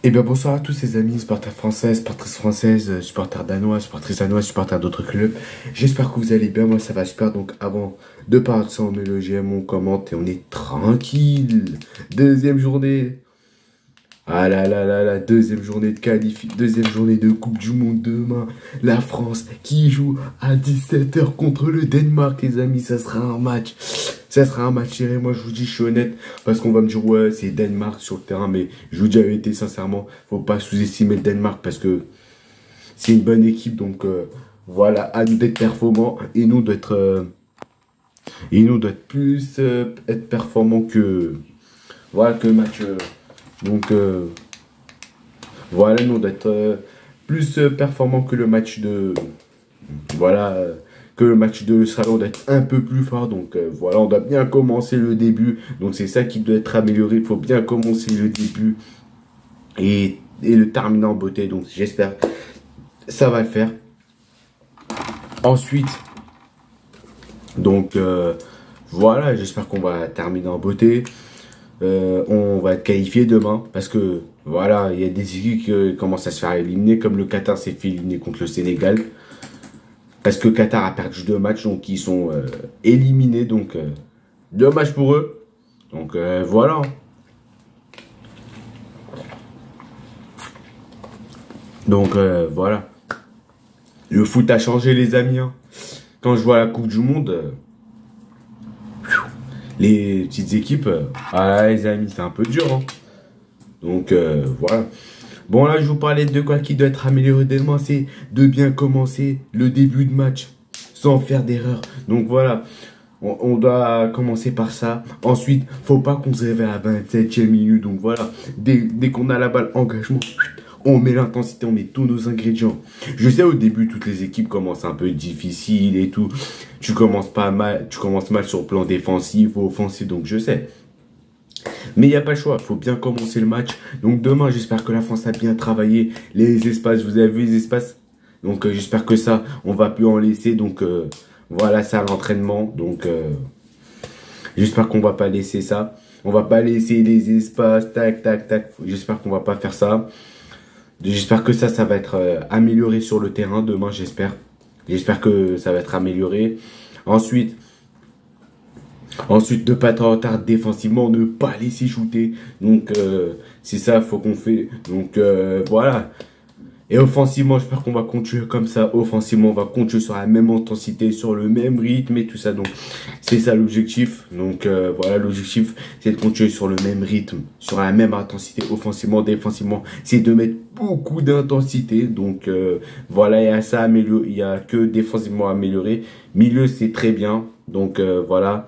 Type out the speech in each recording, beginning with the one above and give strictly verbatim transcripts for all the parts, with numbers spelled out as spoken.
Eh bien bonsoir à tous ces amis, supporters français, supportrices françaises, euh, supporters danois, supportrices danois, supporters d'autres clubs. J'espère que vous allez bien, moi ça va super. Donc avant de partir, on met le G M, on commente et on est tranquille. Deuxième journée. Ah là là là là, deuxième journée de qualif, deuxième journée de Coupe du Monde demain. La France qui joue à dix-sept heures contre le Danemark, les amis, ça sera un match. Ça sera un match serré, moi je vous dis, je suis honnête, parce qu'on va me dire, ouais, c'est Danemark sur le terrain, mais je vous dis la vérité, sincèrement, faut pas sous-estimer le Danemark, parce que c'est une bonne équipe, donc euh, voilà, à nous d'être performants, et nous d'être euh, et nous d'être plus euh, être performants que, voilà, que le match, euh, donc euh, voilà, nous d'être euh, plus euh, performants que le match de, voilà, euh, que le match de salon d'être un peu plus fort. Donc euh, voilà, on doit bien commencer le début. Donc c'est ça qui doit être amélioré. Il faut bien commencer le début et, et le terminer en beauté. Donc j'espère que ça va le faire. Ensuite, donc euh, voilà, j'espère qu'on va terminer en beauté. Euh, on va être qualifié demain parce que voilà, il y a des équipes qui commencent à se faire éliminer, comme le Qatar s'est fait éliminer contre le Sénégal. Parce que Qatar a perdu deux matchs, donc ils sont euh, éliminés. Donc, euh, dommage pour eux. Donc, euh, voilà. Donc, euh, voilà. Le foot a changé, les amis. Hein. Quand je vois la Coupe du Monde, euh, les petites équipes, euh, ah les amis, c'est un peu dur. Hein. Donc, euh, voilà. Bon, là, je vous parlais de quoi qui doit être amélioré demain, c'est de bien commencer le début de match sans faire d'erreur. Donc, voilà, on, on doit commencer par ça. Ensuite, faut pas qu'on se réveille à la vingt-septième minute. Donc, voilà, dès, dès qu'on a la balle, engagement, on met l'intensité, on met tous nos ingrédients. Je sais, au début, toutes les équipes commencent un peu difficiles et tout. Tu commences pas mal, tu commences mal sur le plan défensif ou offensif, donc je sais. Mais il n'y a pas le choix, il faut bien commencer le match. Donc demain, j'espère que la France a bien travaillé. Les espaces, vous avez vu les espaces? Donc euh, j'espère que ça, on va plus en laisser. Donc euh, voilà, ça l'entraînement. Donc euh, j'espère qu'on va pas laisser ça. On va pas laisser les espaces, tac, tac, tac. J'espère qu'on va pas faire ça. J'espère que ça, ça va être euh, amélioré sur le terrain demain, j'espère. J'espère que ça va être amélioré. Ensuite... Ensuite, ne pas être en retard défensivement, ne pas laisser shooter. Donc, euh, c'est ça, faut qu'on fait. Donc, euh, voilà. Et offensivement, j'espère qu'on va continuer comme ça. Offensivement, on va continuer sur la même intensité, sur le même rythme et tout ça. Donc, c'est ça l'objectif. Donc, euh, voilà, l'objectif, c'est de continuer sur le même rythme, sur la même intensité, offensivement, défensivement. C'est de mettre beaucoup d'intensité. Donc, euh, voilà, il y a ça à améliorer. Il y a que défensivement à améliorer. Milieu, c'est très bien. Donc, euh, voilà.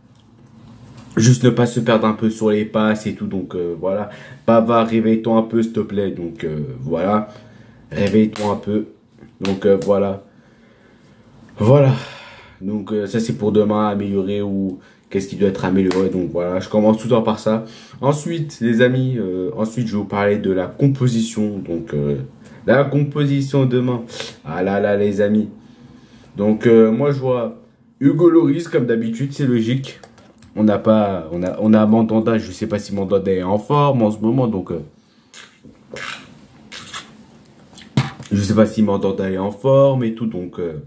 Juste ne pas se perdre un peu sur les passes et tout. Donc euh, voilà. Pavard, réveille-toi un peu s'il te plaît. Donc euh, voilà. Réveille-toi un peu. Donc euh, voilà. Voilà. Donc euh, ça c'est pour demain améliorer ou qu'est-ce qui doit être amélioré. Donc voilà. Je commence tout le temps par ça. Ensuite les amis. Euh, ensuite je vais vous parler de la composition. Donc euh, la composition demain. Ah là là les amis. Donc euh, moi je vois Hugo Lloris comme d'habitude. C'est logique. On n'a pas, on a, on a Mandanda, je sais pas si Mandanda est en forme en ce moment, donc euh, je sais pas si Mandanda est en forme et tout, donc euh,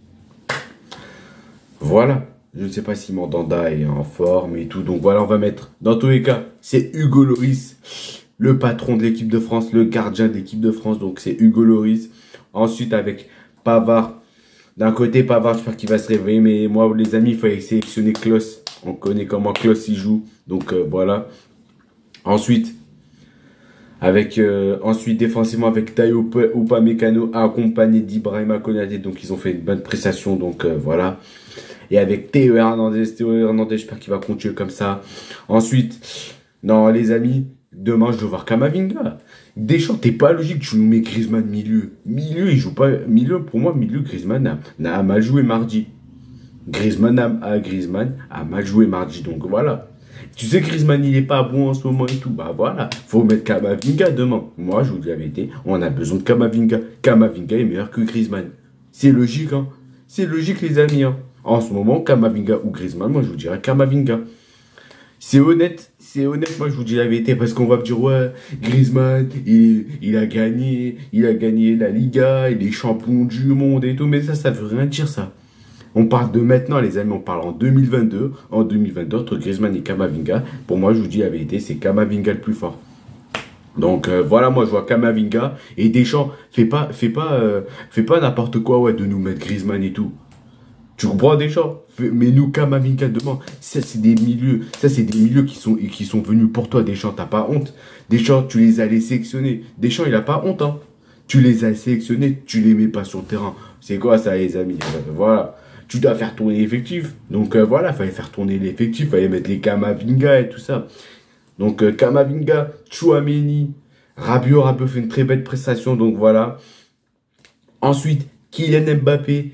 voilà, je ne sais pas si Mandanda est en forme et tout, donc voilà, on va mettre, dans tous les cas, c'est Hugo Lloris, le patron de l'équipe de France, le gardien de l'équipe de France, donc c'est Hugo Lloris. Ensuite avec Pavard, d'un côté Pavard, j'espère qu'il va se réveiller, mais moi les amis, il fallait sélectionner Klose. On connaît comment Klose il joue. Donc euh, voilà. Ensuite, avec euh, ensuite défensivement avec Tayo Upamecano accompagné d'Ibrahima Konaté. Donc ils ont fait une bonne prestation. Donc euh, voilà. Et avec Théo Hernandez. Théo Hernandez, j'espère qu'il va continuer comme ça. Ensuite, non les amis, demain je dois voir Kamavinga. Deschamps, t'es pas logique, tu nous mets Griezmann milieu. Milieu, il joue pas. Milieu, pour moi, milieu, Griezmann a, a mal joué mardi. Griezmann a, a, Griezmann a mal joué mardi, donc voilà. Tu sais Griezmann il est pas bon en ce moment et tout, bah voilà. Faut mettre Kamavinga demain. Moi je vous dis la vérité, on a besoin de Kamavinga. Kamavinga est meilleur que Griezmann. C'est logique hein. C'est logique les amis hein. En ce moment Kamavinga ou Griezmann, moi je vous dirais Kamavinga. C'est honnête, c'est honnête, moi je vous dis la vérité, parce qu'on va me dire, ouais, Griezmann, il, il a gagné, il a gagné la Liga, il est champion du monde et tout, mais ça, ça veut rien dire ça. On parle de maintenant, les amis, on parle en deux mille vingt-deux, en deux mille vingt-deux, entre Griezmann et Kamavinga. Pour moi, je vous dis la vérité, c'est Kamavinga le plus fort. Donc euh, voilà, moi je vois Kamavinga et Deschamps, fais pas, fais pas, euh, fais pas n'importe quoi, ouais, de nous mettre Griezmann et tout. Tu comprends Deschamps? Mais nous, Kamavinga demain, ça c'est des milieux, ça c'est des milieux qui sont, qui sont venus pour toi, Deschamps, t'as pas honte. Deschamps, tu les as les sélectionnés. Deschamps, il a pas honte, hein. Tu les as sélectionnés, tu les mets pas sur le terrain. C'est quoi ça, les amis? Euh, Voilà. Tu dois faire tourner l'effectif. Donc euh, voilà, fallait faire tourner l'effectif, fallait mettre les Kamavinga et tout ça. Donc euh, Kamavinga, Tchouaméni, Rabiot, Rabiot fait une très belle prestation, donc voilà. Ensuite, Kylian Mbappé,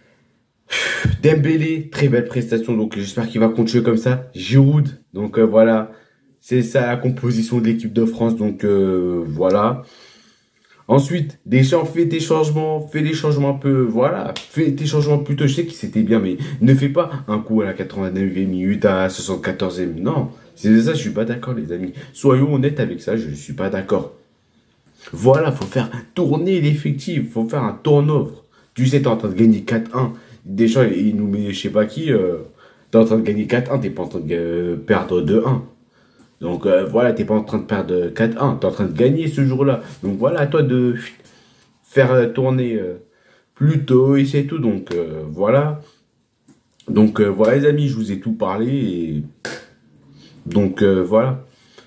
Dembélé, très belle prestation, donc j'espère qu'il va continuer comme ça. Giroud, donc euh, voilà, c'est ça la composition de l'équipe de France, donc euh, voilà. Ensuite, Deschamps, fait des changements, fait des changements un peu, voilà, fait des changements plutôt, je sais que c'était bien, mais ne fais pas un coup à la quatre-vingt-neuvième minute, à la soixante-quatorzième, non, c'est ça, je suis pas d'accord, les amis. Soyons honnêtes avec ça, je suis pas d'accord. Voilà, faut faire tourner l'effectif, faut faire un turnover. Tu sais, t'es en train de gagner quatre un, Deschamps, il nous met je sais pas qui, euh, t'es en train de gagner quatre un, t'es pas en train de euh, perdre deux un. Donc euh, voilà, t'es pas en train de perdre quatre un, t'es en train de gagner ce jour-là. Donc voilà, à toi de faire euh, tourner euh, plus tôt et c'est tout. Donc euh, voilà. Donc euh, voilà les amis, je vous ai tout parlé. Et... Donc euh, voilà.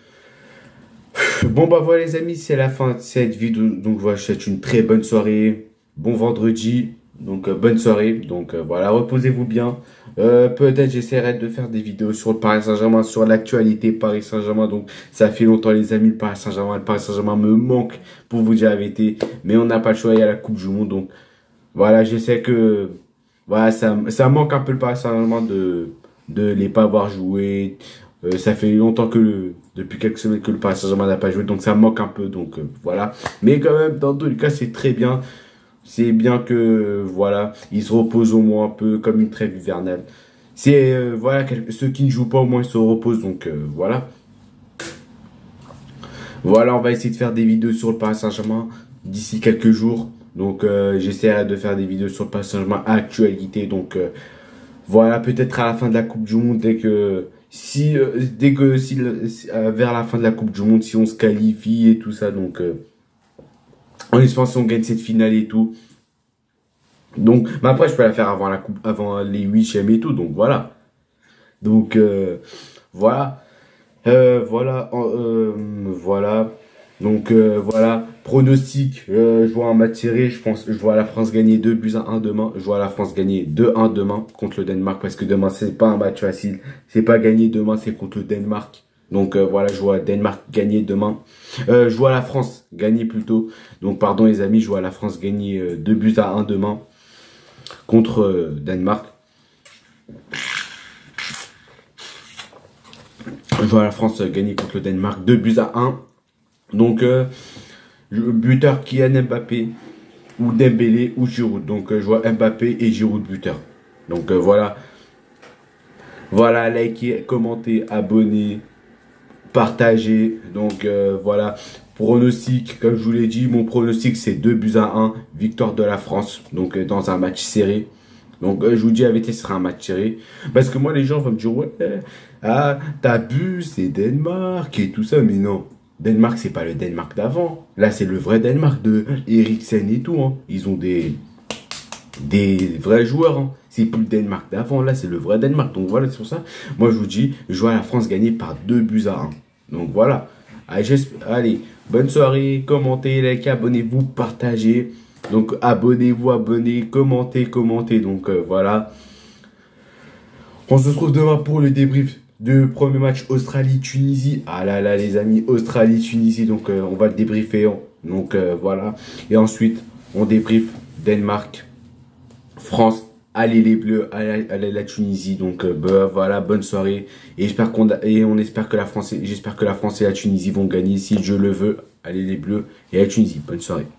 Bon bah voilà les amis, c'est la fin de cette vidéo. Donc voilà, je vous souhaite une très bonne soirée. Bon vendredi. Donc euh, bonne soirée. Donc euh, voilà, reposez-vous bien. Euh, peut-être j'essaierai de faire des vidéos sur le Paris Saint-Germain, sur l'actualité Paris Saint-Germain. Donc ça fait longtemps les amis, le Paris Saint-Germain. Le Paris Saint-Germain me manque pour vous dire la vérité. Mais on n'a pas le choix, il y a la Coupe du Monde. Donc voilà, je sais que voilà, ça, ça manque un peu le Paris Saint-Germain de de les pas avoir joué. Euh, ça fait longtemps que, depuis quelques semaines que le Paris Saint-Germain n'a pas joué. Donc ça manque un peu. Donc euh, voilà. Mais quand même, dans tous les cas, c'est très bien. C'est bien que, voilà, ils se reposent au moins un peu comme une trêve hivernale. C'est, euh, voilà, quel- ceux qui ne jouent pas, au moins, ils se reposent. Donc, euh, voilà. Voilà, on va essayer de faire des vidéos sur le Paris Saint-Germain d'ici quelques jours. Donc, euh, j'essaierai de faire des vidéos sur le Paris Saint-Germain à actualité. Donc, euh, voilà, peut-être à la fin de la Coupe du Monde, dès que, si, euh, dès que, si, le- si, euh, vers la fin de la Coupe du Monde, si on se qualifie et tout ça. Donc, euh, en espérant si on gagne cette finale et tout. Donc, mais après, je peux la faire avant la coupe, avant les huitièmes et tout. Donc, voilà. Donc, euh, voilà. Euh, voilà. euh, voilà. Donc, euh, voilà. Pronostic. Euh, je vois un match serré. Je pense, je vois la France gagner deux buts à un demain. Je vois la France gagner deux un demain contre le Danemark. Parce que demain, c'est pas un match facile. C'est pas gagner demain, c'est contre le Danemark. Donc, euh, voilà, je vois Danemark gagner demain. Euh, je vois la France gagner plutôt. Donc, pardon, les amis, je vois la France gagner euh, deux buts à un demain contre euh, Danemark. Je vois la France euh, gagner contre le Danemark deux buts à un. Donc, euh, buteur Kylian Mbappé ou Dembélé ou Giroud. Donc, euh, je vois Mbappé et Giroud buteur. Donc, euh, voilà. Voilà, likez, commentez, abonnez, partagez. Donc, euh, voilà. Pronostic, comme je vous l'ai dit, mon pronostic c'est deux buts à un. Victoire de la France. Donc, euh, dans un match serré. Donc, euh, je vous dis la vérité, ce sera un match serré. Parce que moi, les gens vont me dire, ouais, ah, t'as bu, c'est Danemark et tout ça. Mais non, Danemark, c'est pas le Danemark d'avant. Là, c'est le vrai Danemark de Eriksen et tout. Hein. Ils ont des, des vrais joueurs. Hein. C'est plus le Danemark d'avant. Là, c'est le vrai Danemark. Donc, voilà, c'est pour ça. Moi, je vous dis, je vois la France gagner par deux buts à un. Donc, voilà. Allez, allez, bonne soirée. Commentez, likez, abonnez-vous, partagez. Donc abonnez-vous, abonnez, commentez, commentez. Donc euh, voilà. On se retrouve demain pour le débrief du premier match Australie-Tunisie. Ah là là les amis, Australie-Tunisie. Donc euh, on va le débriefer. Donc euh, voilà. Et ensuite on débrief Danemark, France. Allez les Bleus, allez, allez la Tunisie. Donc euh, bah, voilà, bonne soirée. Et j'espère qu'on et on espère que la France, j'espère que la France et la Tunisie vont gagner si je le veux. Allez les Bleus et la Tunisie. Bonne soirée.